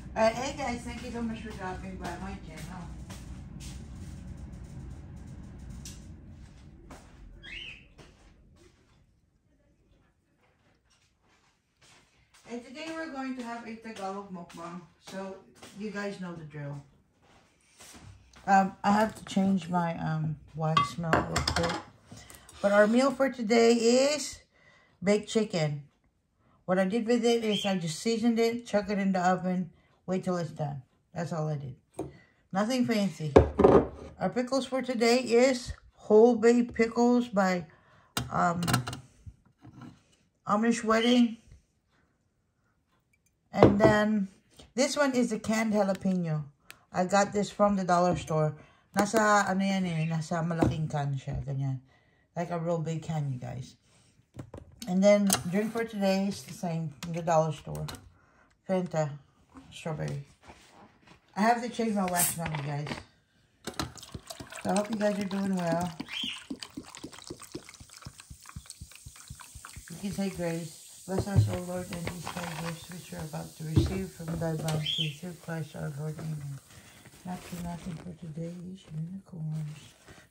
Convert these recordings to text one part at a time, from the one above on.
Hey guys, thank you so much for dropping by my channel. And today we're going to have a Tagalog mukbang. So you guys know the drill. I have to change my wax melt real quick. But our meal for today is baked chicken. What I did with it is I just seasoned it, chuck it in the oven, wait till it's done. That's all I did. Nothing fancy. Our pickles for today is whole bay pickles by Amish Wedding. And then this one is the canned jalapeno. I got this from the dollar store. Nasa ano yan eh, nasa malaking can siya, ganyan. Like a real big can, you guys. And then drink for today is the same from the dollar store. Fanta strawberry. I have to change my wax melt, you guys. So I hope you guys are doing well. You can say grace. Bless us, O Lord, and these gifts which we are about to receive from thy bounty through Christ our Lord. Amen. Nothing for today is unicorns.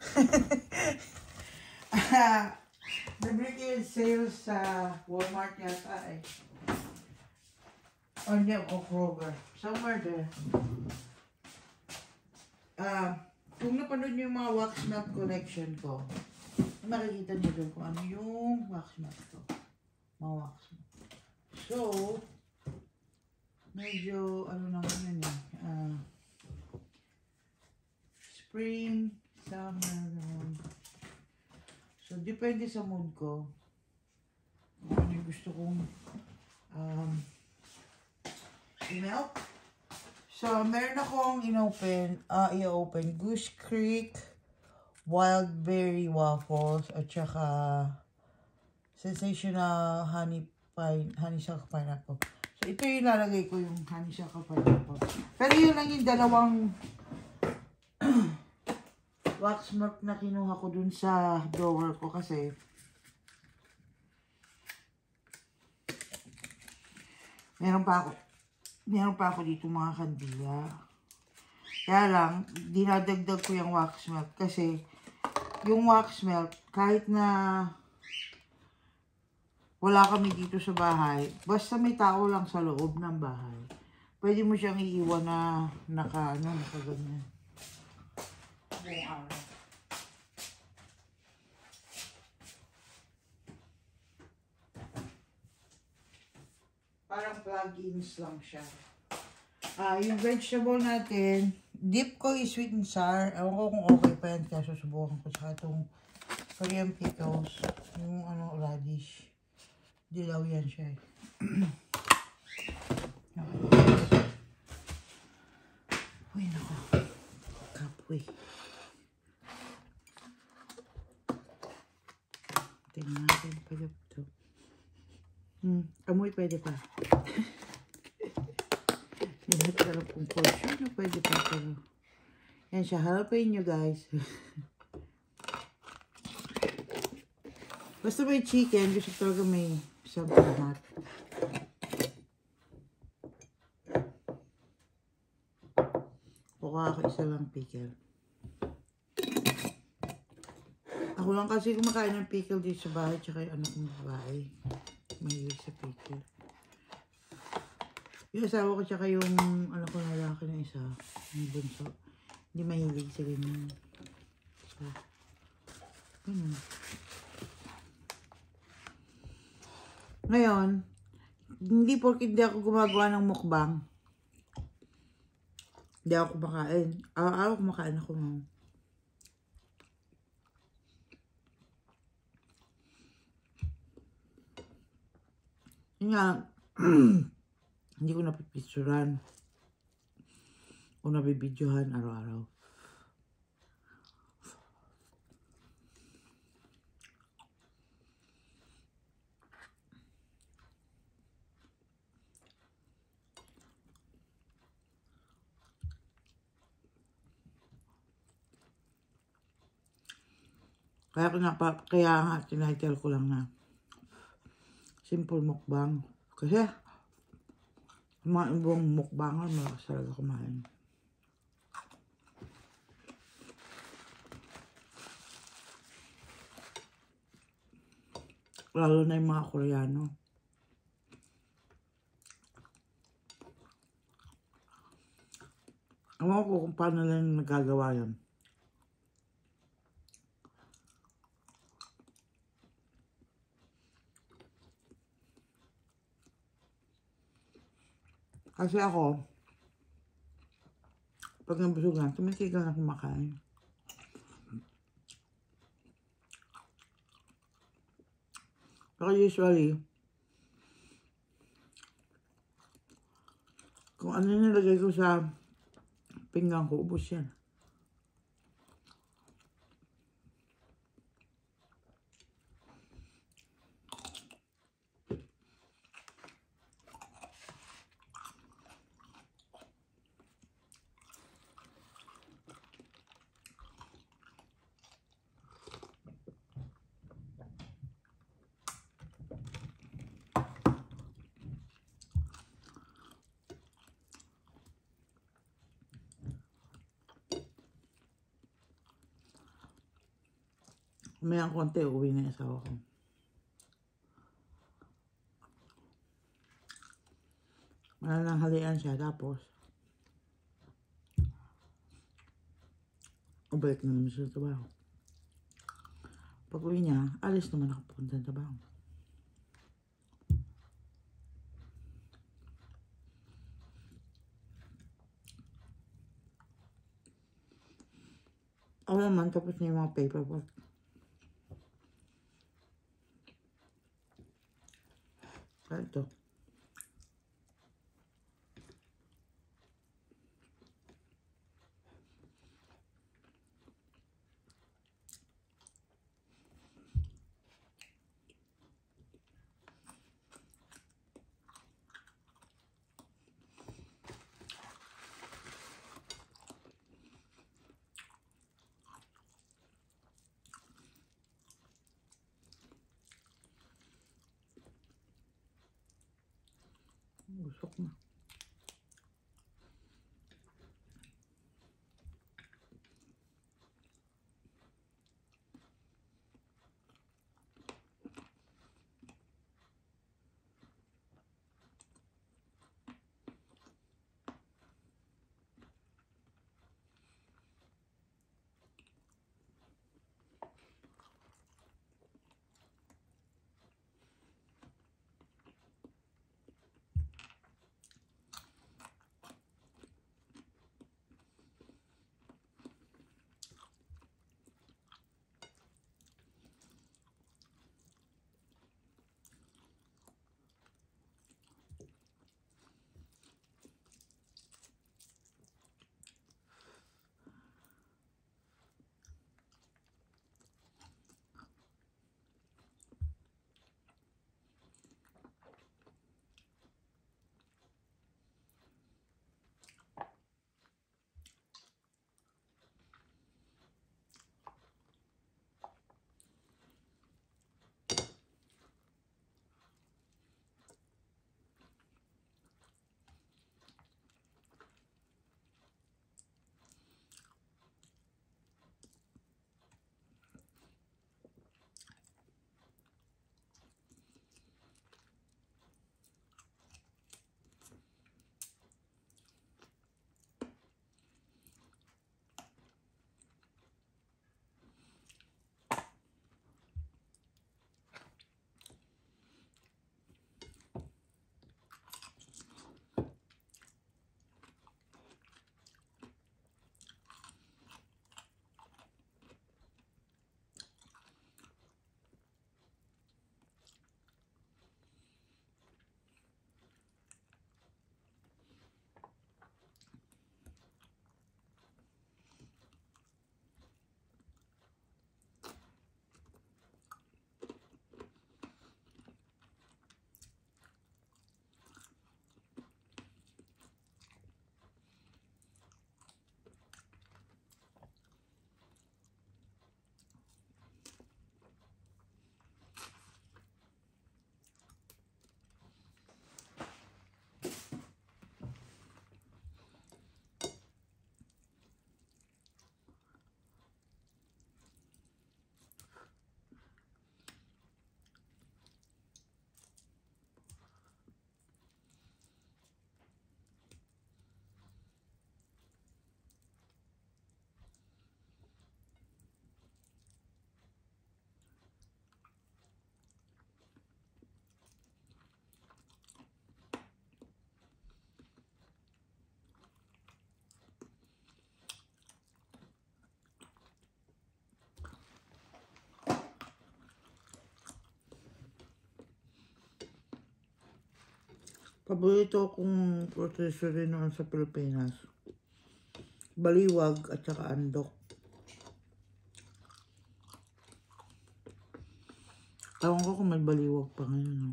Nabili ko yung sales sa Walmart yata eh. Or hindi, o Kroger. Somewhere there. Kung napanood nyo yung mga wax melt collection ko, makikita nyo doon kung ano yung wax melt ko. Mga wax melt. So, medyo, ano naman yun eh. Spring, summer, naman. So, depende sa mood ko. Kung ano yung gusto kong i-melt. So, meron akong i-open Goose Creek Wild Berry Waffles at saka Sensational Honeysuckle Pineapple. So, ito yung lalagay ko yung Honeysuckle Pineapple. Pero yun lang yung dalawang wax melt na kinuha ko dun sa drawer ko kasi meron pa ako dito mga kandila. Kaya lang, dinadagdag ko yung wax melt kasi yung wax melt, kahit na wala kami dito sa bahay, basta may tao lang sa loob ng bahay, pwede mo siyang iiwan na nakaganyan. Parang plugins lang siya. Yung vegetable natin, dip ko is sweet and sour. Ewan ko kung okay pa yan, kaya susubukan ko. Saka itong Korean pickles, yung radish. Dilaw yan siya eh. Uy, naku. Kapoy. Tingnan natin pala ito. Amoy pwede pa. Hindi sarap kung portion na pwede pa. Pero yan siya. Harapin nyo guys. Basta may chicken, gusto talaga may something hot. Kuha ako isa lang pickle. Ako lang kasi kumakain ng pickle dito sa bahay, tsaka yung anak kong babae. Mahilig sa pickle. Yung asawa ko tsaka yung anak ko na lalaki na isa, yung bunso, hindi mahilig sa ganyan. So, ganun. Ngayon, hindi porke hindi ako gumagawa ng mukbang, hindi ako kumakain. Araw-araw kumakain ako ng yun nga, hindi ko napipicturan o nabibidyohan araw-araw. Kaya nga tinitle ko lang na simple mukbang. Kasi Mga ibang mukbanger, malakas talaga kumain. Lalo na yung mga Koreano. Ewan ko kung paano lang nagagawa yan. Kasi ako, pag nabusugan, tumitigan na kumakain. Pero usually, kung ano nilagay ko sa pinggan ko, ubos yan. Mayang konti, uwi na yung asawa ko. Manananghalian siya, tapos balik na naman siya sa trabaho. Pag uwi niya, alis naman ako pupunta sa trabaho. Ako naman, tapos na yung mga paperwork. Kaya ito. Busok na. Paborito kong rotisserie noon sa Pilipinas. Baliwag at saka andok. Ewan ko kung may baliwag pa ngayon. No?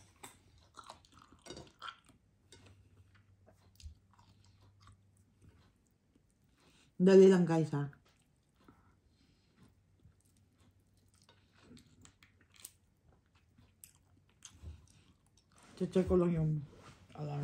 Dali lang guys ha. Check ko lang yung alarm.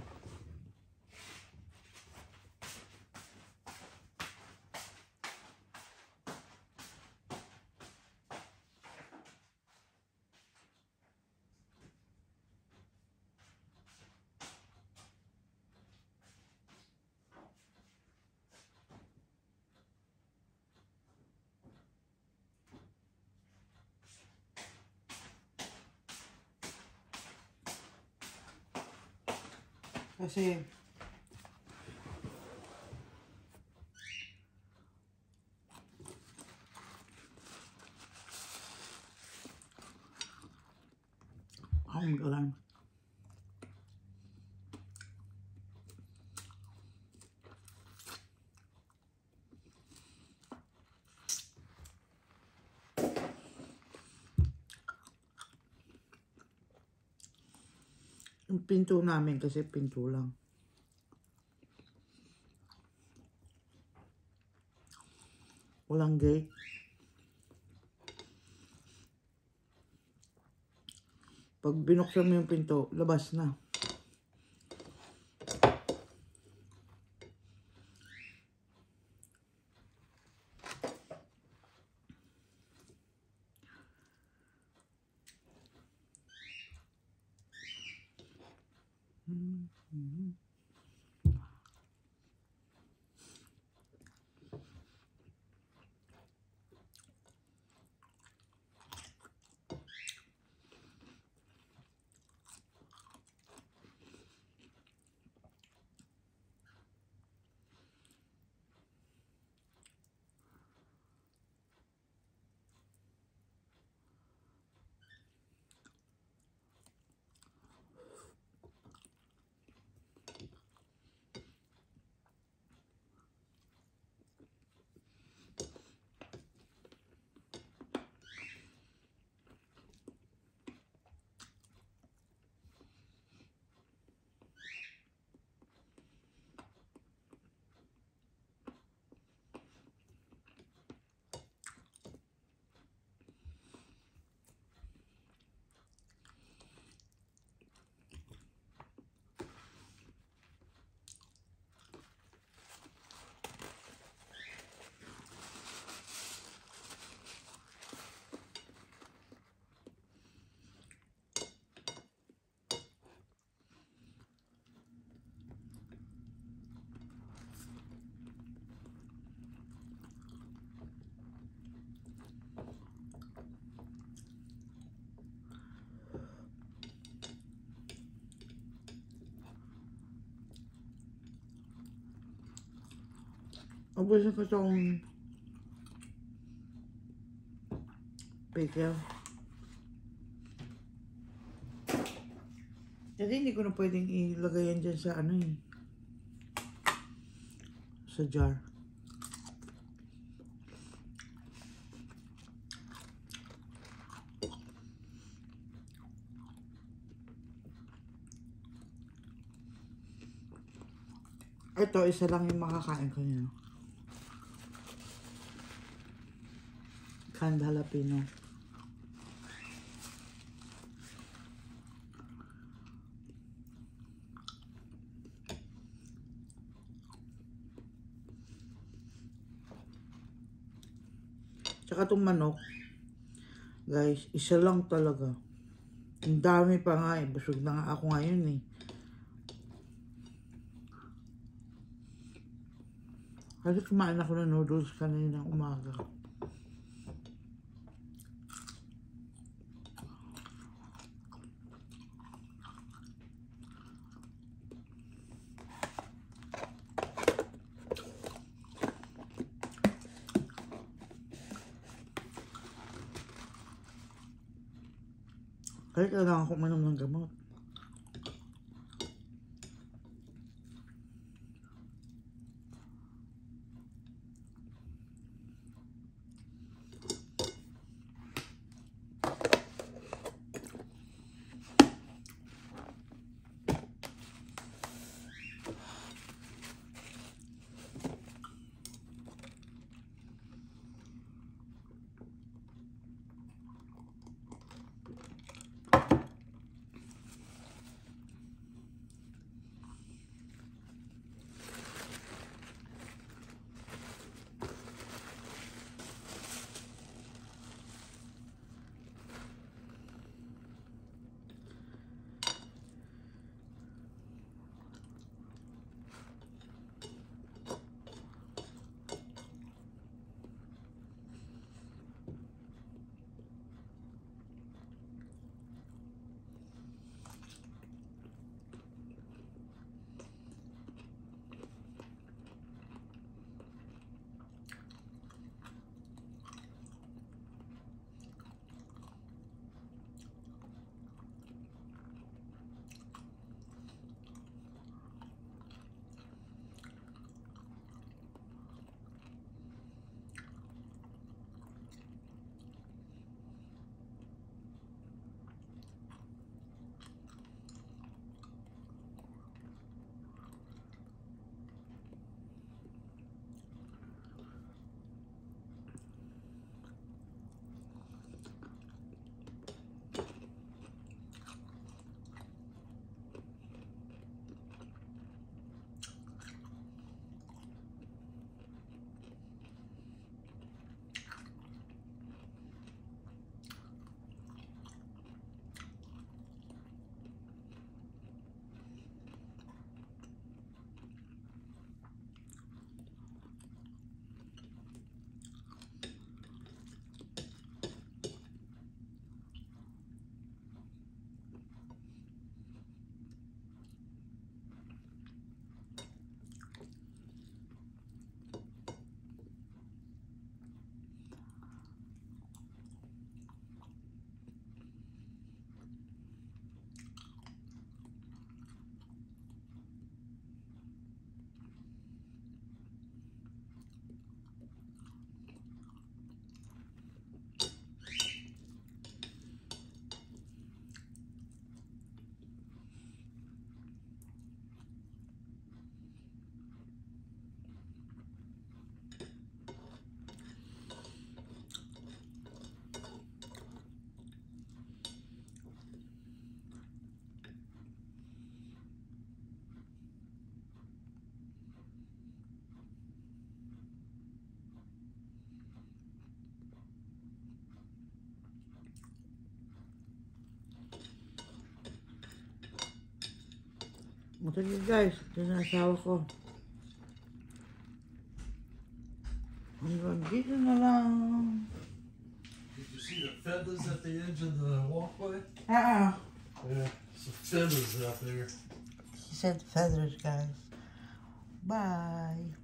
Kasi mag-alarm. Yung pinto namin kasi pinto lang. Walang gate. Pag binuksan mo yung pinto, labas na. Ubusin ko itong pickle. Kasi hindi ko na pwedeng ilagay yan dyan sa ano eh. Sa jar. Ito, isa lang yung makakain ko niya. Canned jalapeno. Tsaka itong manok, guys, isa lang talaga. Ang dami pa nga eh. Busog na nga ako ngayon eh. Kasi kumain ako ng noodles kanina umaga. Kaya kailangan ko uminom ng gamot. Sige guys, ito na asawa ko. Hanggang dito na lang. Did you see the feathers at the edge of the walkway? Yeah, some feathers out there. he said feathers, guys. Bye.